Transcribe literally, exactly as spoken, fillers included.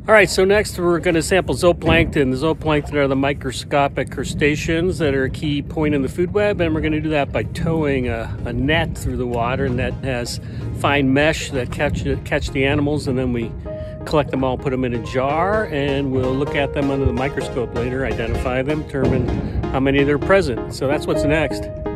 All right, so next we're going to sample zooplankton. The zooplankton are the microscopic crustaceans that are a key point in the food web, and we're going to do that by towing a, a net through the water, and that has fine mesh that catch, catch the animals, and then we collect them all, put them in a jar, and we'll look at them under the microscope later, identify them, determine how many are present. So that's what's next.